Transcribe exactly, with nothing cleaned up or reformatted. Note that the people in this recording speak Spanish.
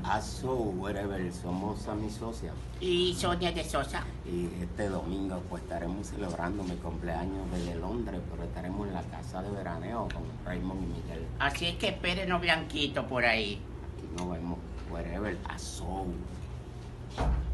A So, wherever, somos a mi socia. ¿Y Sonia de Sosa? Y este domingo pues estaremos celebrando mi cumpleaños desde Londres, pero estaremos en la casa de veraneo con Raymond y Miguel. Así es que espérenos Blanquito por ahí. Aquí nos vemos, wherever, a So.